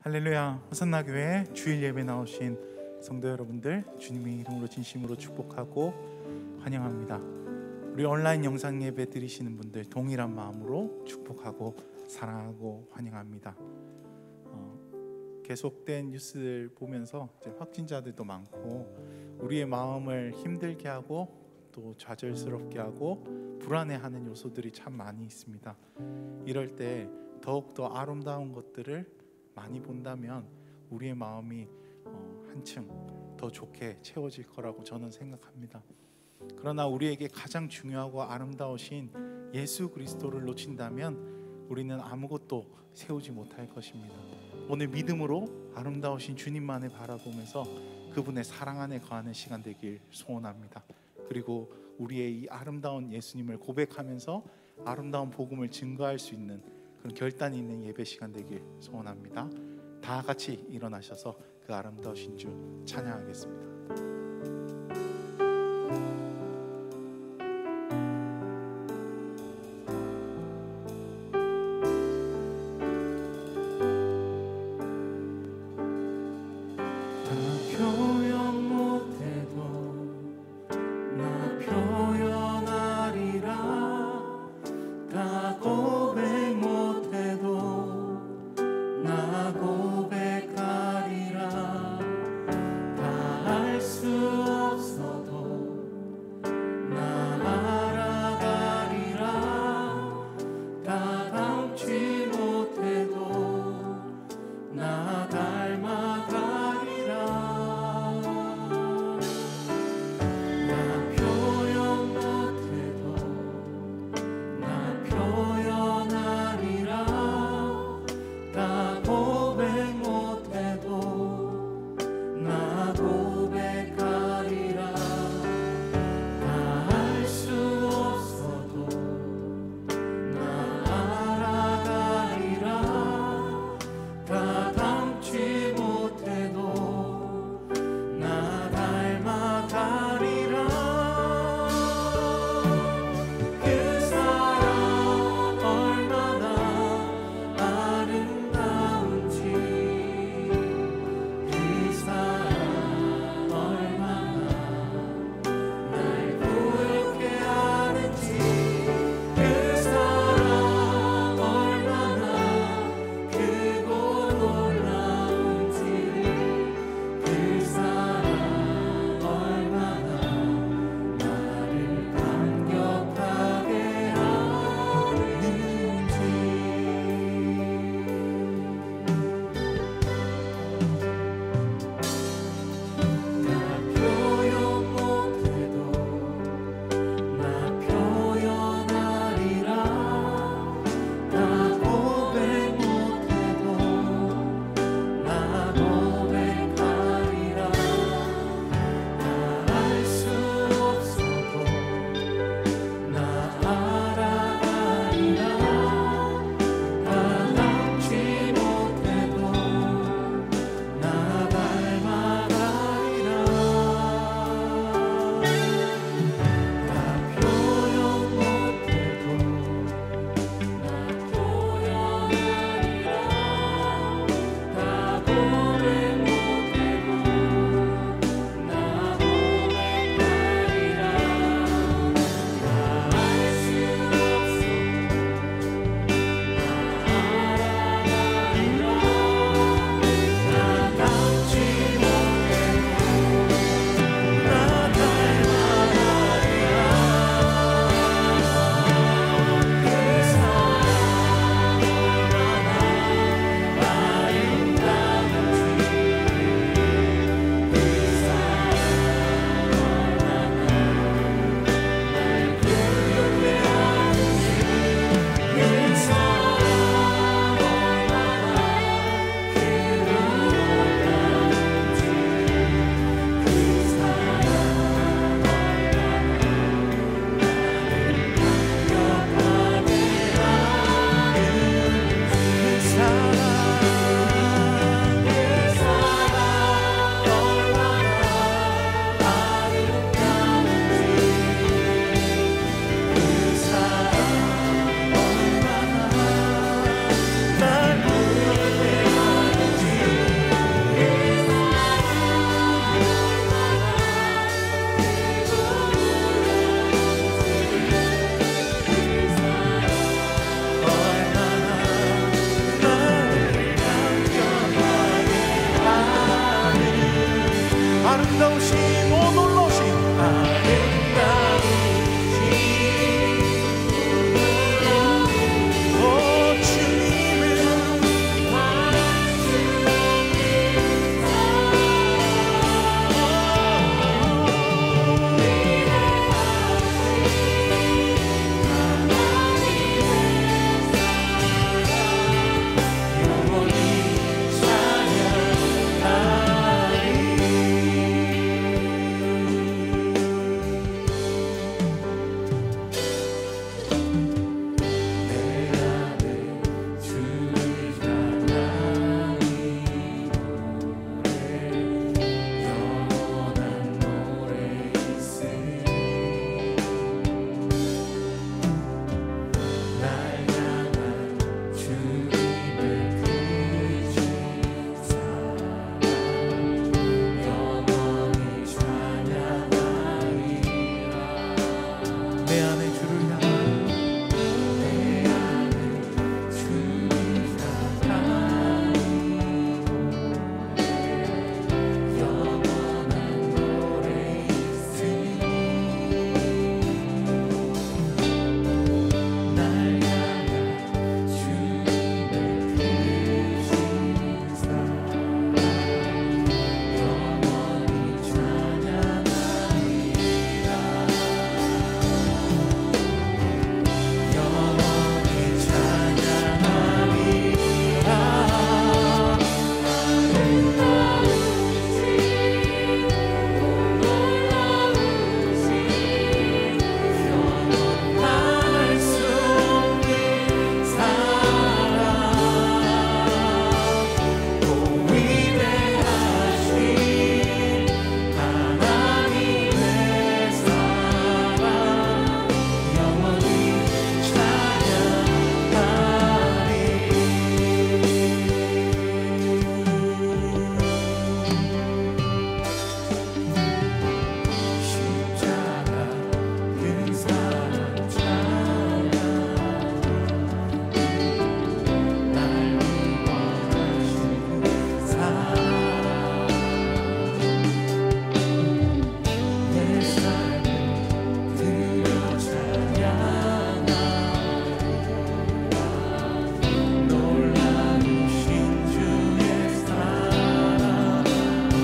할렐루야. 호산나 교회 주일 예배 나오신 성도 여러분들, 주님의 이름으로 진심으로 축복하고 환영합니다. 우리 온라인 영상 예배 드리시는 분들 동일한 마음으로 축복하고 사랑하고 환영합니다. 계속된 뉴스를 보면서 이제 확진자들도 많고 우리의 마음을 힘들게 하고 또 좌절스럽게 하고 불안해하는 요소들이 참 많이 있습니다. 이럴 때 더욱더 아름다운 것들을 많이 본다면 우리의 마음이 한층 더 좋게 채워질 거라고 저는 생각합니다. 그러나 우리에게 가장 중요하고 아름다우신 예수 그리스도를 놓친다면 우리는 아무것도 세우지 못할 것입니다. 오늘 믿음으로 아름다우신 주님만을 바라보면서 그분의 사랑 안에 거하는 시간 되길 소원합니다. 그리고 우리의 이 아름다운 예수님을 고백하면서 아름다운 복음을 증거할 수 있는 그런 결단이 있는 예배 시간 되길 소원합니다. 다 같이 일어나셔서 그 아름다우신 주 찬양하겠습니다. 고백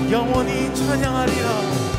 영원히 찬양하리라.